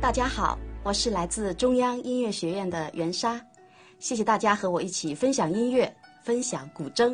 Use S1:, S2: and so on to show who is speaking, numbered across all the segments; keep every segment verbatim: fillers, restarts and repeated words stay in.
S1: 大家好，我是来自中央音乐学院的袁莎，谢谢大家和我一起分享音乐，分享古筝。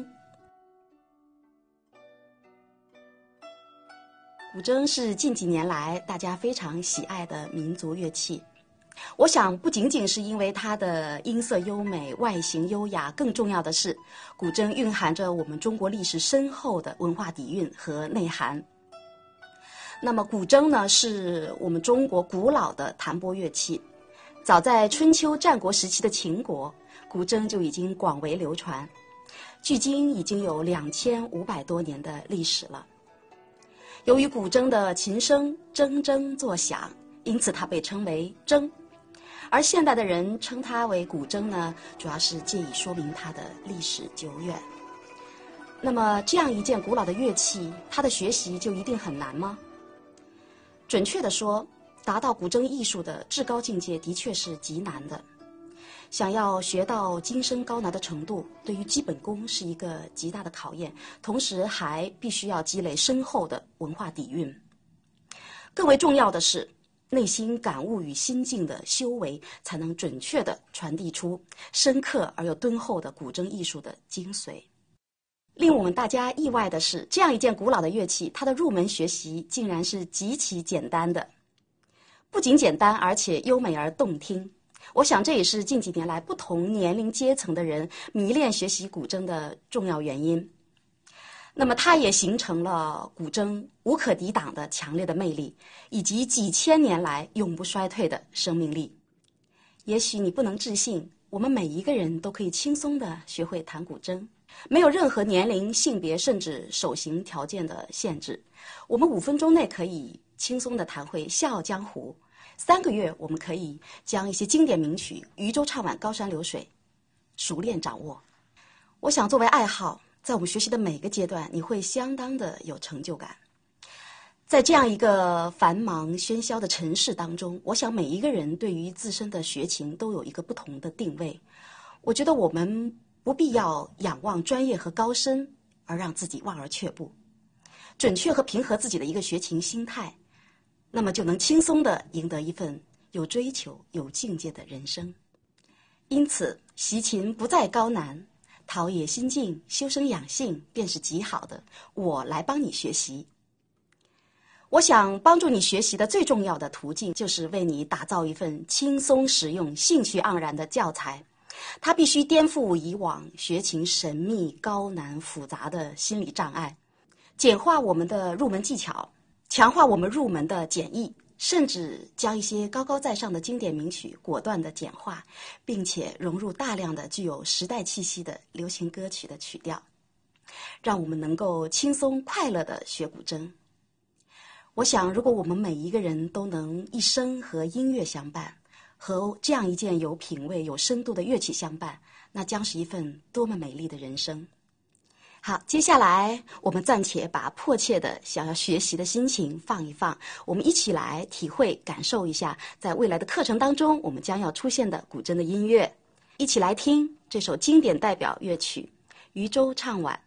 S1: 古筝是近几年来大家非常喜爱的民族乐器。我想不仅仅是因为它的音色优美、外形优雅，更重要的是，古筝蕴含着我们中国历史深厚的文化底蕴和内涵。那么古筝呢，是我们中国古老的弹拨乐器。早在春秋战国时期的秦国，古筝就已经广为流传，距今已经有两千五百多年的历史了。由于古筝的琴声铮铮作响，因此它被称为筝。而现代的人称它为古筝呢，主要是借以说明它的历史久远。那么这样一件古老的乐器，它的学习就一定很难吗？准确地说，达到古筝艺术的至高境界的确是极难的。想要学到精深高难的程度，对于基本功是一个极大的考验，同时还必须要积累深厚的文化底蕴。更为重要的是，内心感悟与心境的修为，才能准确地传递出深刻而又敦厚的古筝艺术的精髓。令我们大家意外的是，这样一件古老的乐器，它的入门学习竟然是极其简单的。不仅简单，而且优美而动听。我想这也是近几年来不同年龄阶层的人迷恋学习古筝的重要原因。那么它也形成了古筝无可抵挡的强烈的魅力，以及几千年来永不衰退的生命力。也许你不能置信，我们每一个人都可以轻松地学会弹古筝，没有任何年龄、性别甚至手型条件的限制。我们五分钟内可以轻松地弹会《笑傲江湖》，三个月我们可以将一些经典名曲《渔舟唱晚高山流水》熟练掌握。我想作为爱好，在我们学习的每个阶段，你会相当的有成就感。在这样一个繁忙喧嚣的城市当中，我想每一个人对于自身的学琴都有一个不同的定位。我觉得我们不必要仰望专业和高深而让自己望而却步，准确和平和自己的一个学琴心态，那么就能轻松地赢得一份有追求、有境界的人生。因此，习琴不在高难，陶冶心境、修身养性便是极好的。我来帮你学习。我想帮助你学习的最重要的途径，就是为你打造一份轻松实用、兴趣盎然的教材。它必须颠覆以往学琴神秘、高难、复杂的心理障碍，简化我们的入门技巧，强化我们入门的简易，甚至将一些高高在上的经典名曲果断地简化，并且融入大量的具有时代气息的流行歌曲的曲调，让我们能够轻松快乐地学古筝。我想，如果我们每一个人都能一生和音乐相伴，和这样一件有品味、有深度的乐器相伴，那将是一份多么美丽的人生。好，接下来我们暂且把迫切的想要学习的心情放一放，我们一起来体会、感受一下，在未来的课程当中我们将要出现的古筝的音乐。一起来听这首经典代表乐曲《渔舟唱晚》。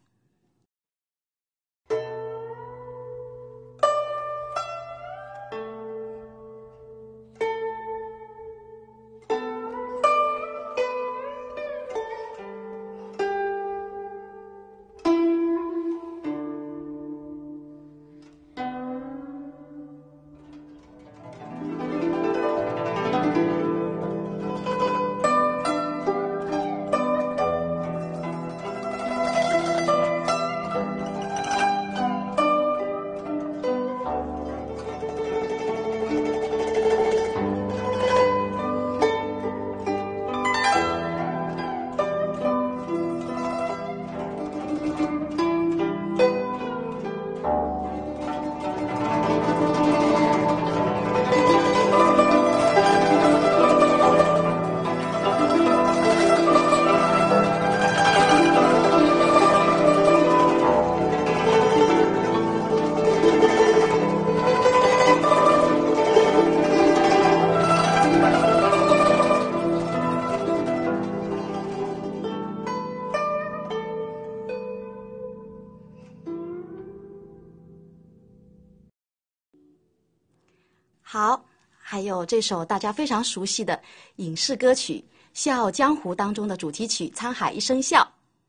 S1: 好， 还有这首大家非常熟悉的影视歌曲《笑傲江湖》当中的主题曲《沧海一声笑》。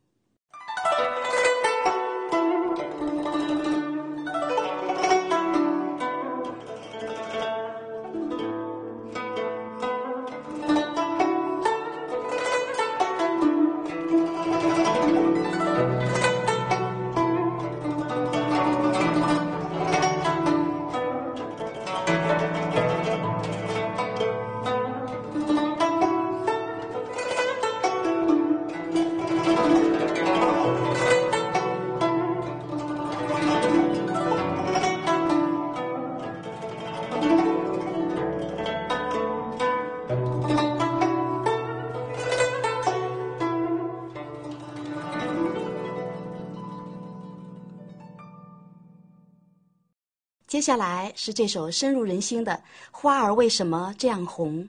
S1: 接下来是这首深入人心的《花儿为什么这样红》。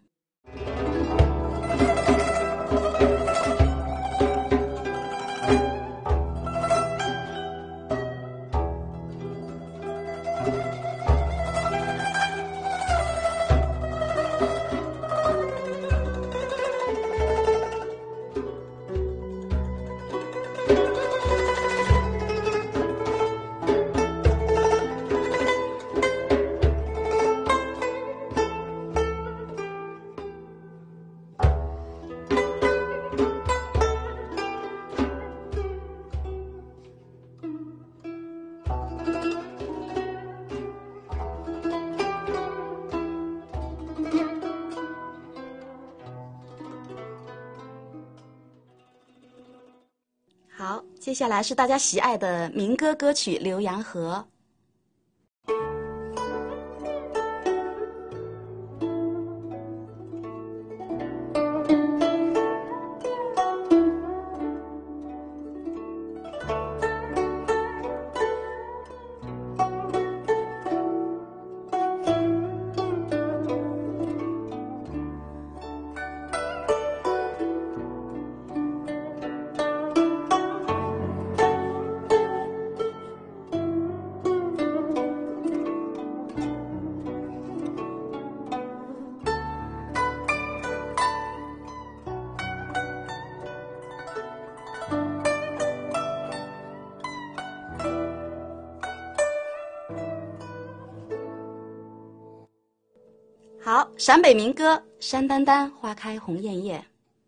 S1: 好，接下来是大家喜爱的民歌歌曲《浏阳河》。好，陕北民歌《山丹丹花开红艳艳》。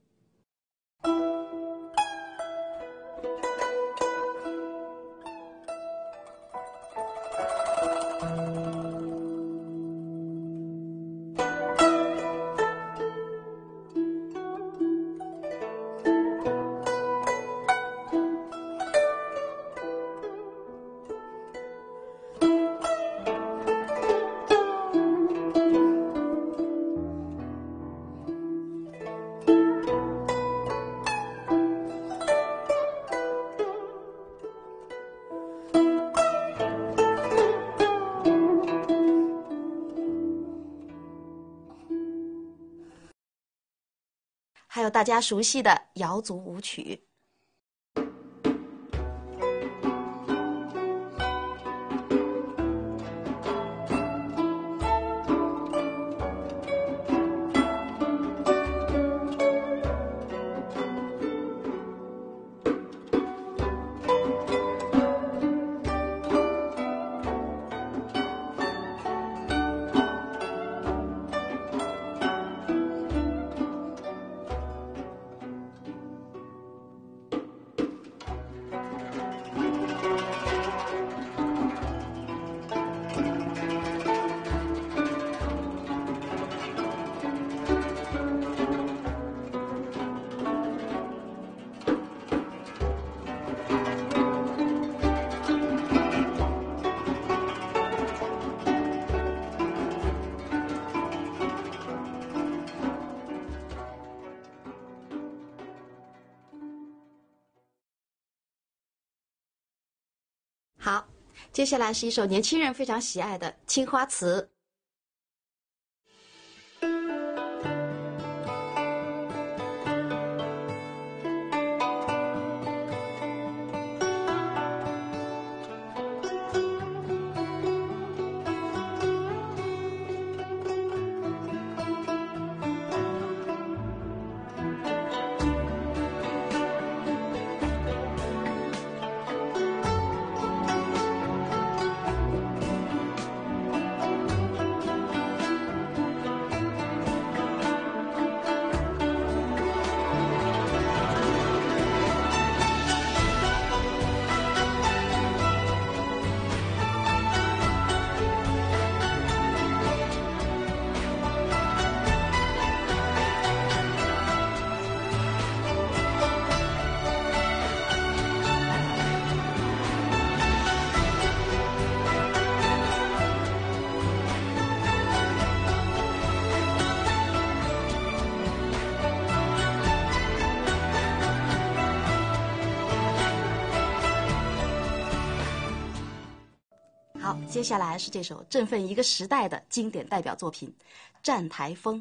S1: 还有大家熟悉的瑶族舞曲。好，接下来是一首年轻人非常喜爱的《青花瓷》。 好，接下来是这首振奋一个时代的经典代表作品《站台风》。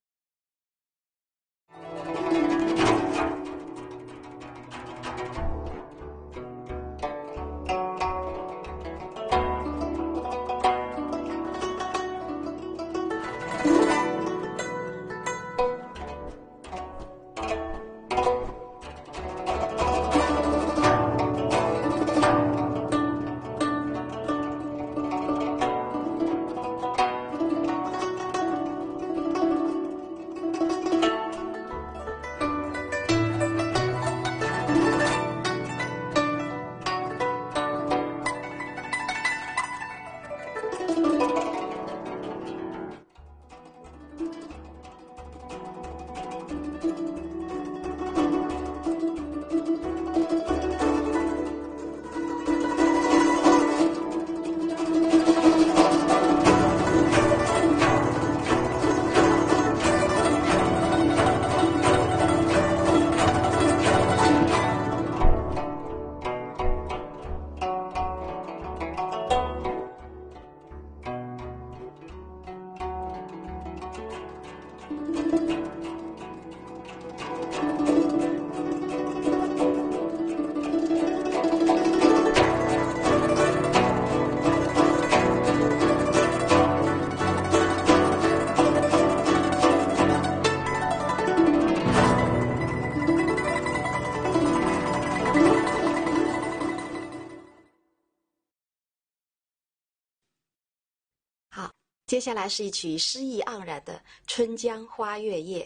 S1: 好，接下来是一曲诗意盎然的《春江花月夜》。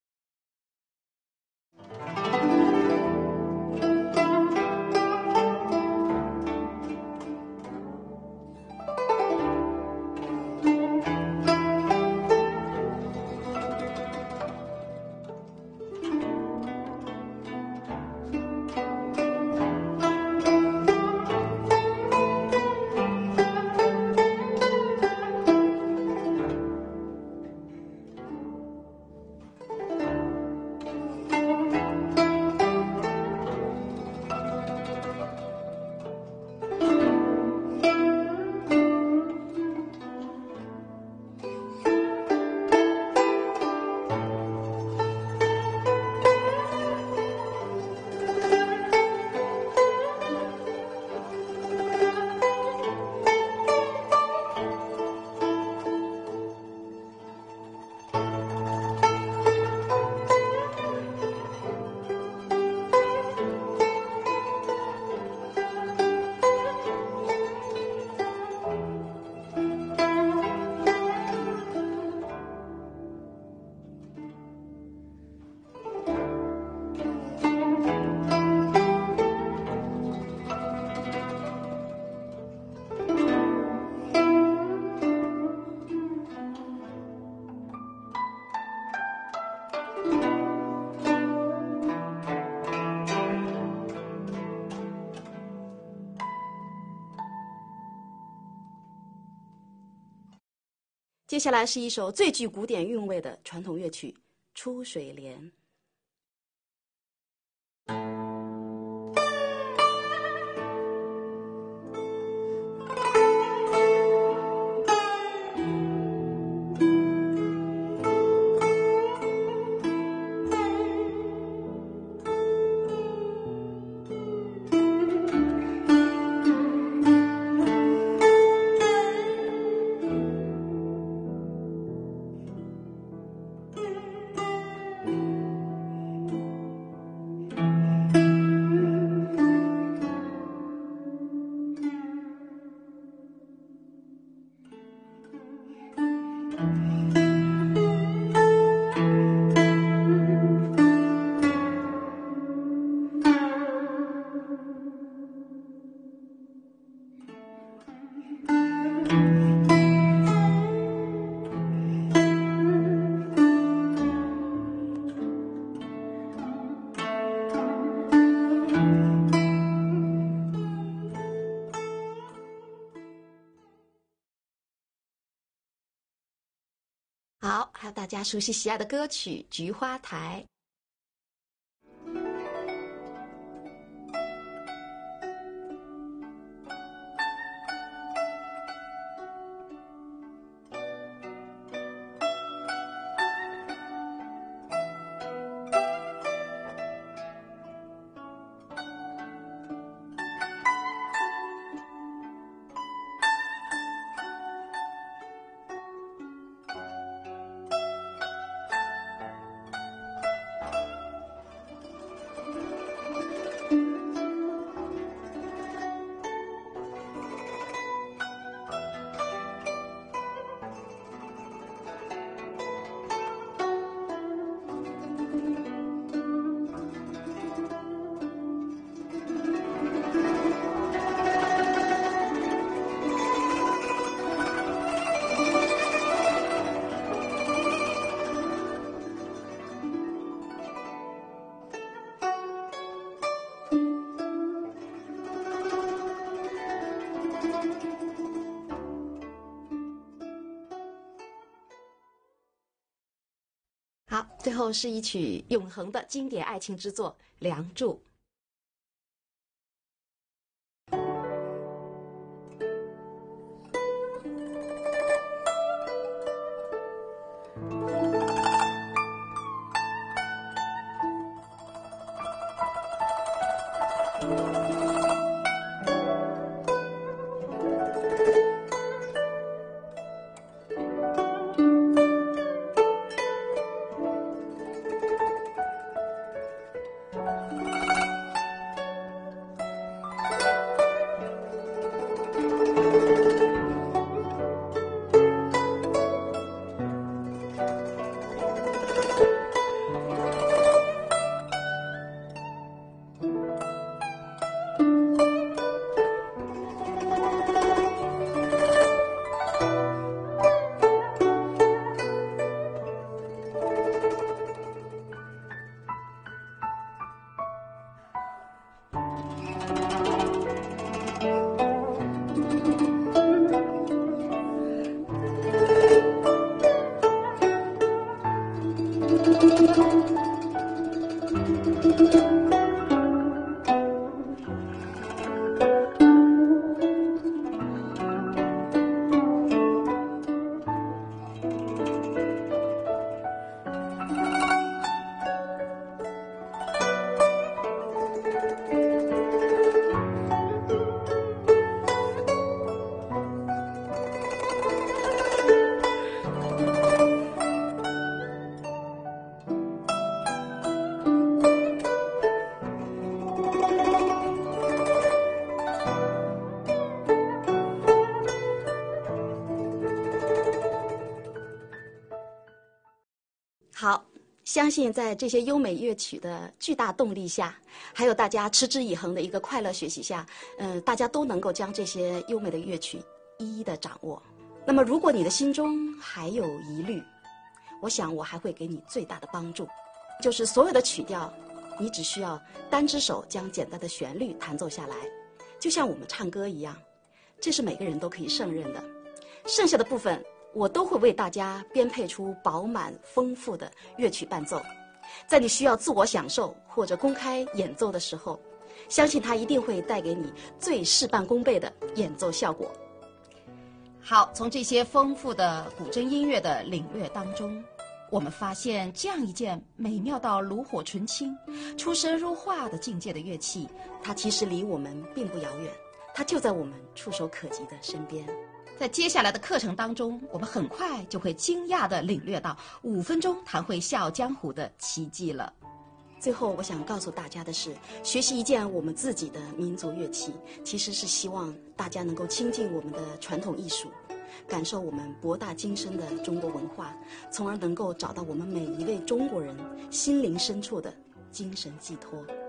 S1: 接下来是一首最具古典韵味的传统乐曲《出水莲》。好，还有大家熟悉喜爱的歌曲《菊花台》。 最后是一曲永恒的经典爱情之作《梁祝》。好，相信在这些优美乐曲的巨大动力下，还有大家持之以恒的一个快乐学习下，呃，大家都能够将这些优美的乐曲一一的掌握。那么，如果你的心中还有疑虑，我想我还会给你最大的帮助，就是所有的曲调，你只需要单只手将简单的旋律弹奏下来，就像我们唱歌一样，这是每个人都可以胜任的。剩下的部分，我都会为大家编配出饱满丰富的乐曲伴奏，在你需要自我享受或者公开演奏的时候，相信它一定会带给你最事半功倍的演奏效果。好，从这些丰富的古筝音乐的领略当中，我们发现这样一件美妙到炉火纯青、出神入化的境界的乐器，它其实离我们并不遥远，它就在我们触手可及的身边。在接下来的课程当中，我们很快就会惊讶地领略到五分钟弹会《笑傲江湖》的奇迹了。最后，我想告诉大家的是，学习一件我们自己的民族乐器，其实是希望大家能够亲近我们的传统艺术，感受我们博大精深的中国文化，从而能够找到我们每一位中国人心灵深处的精神寄托。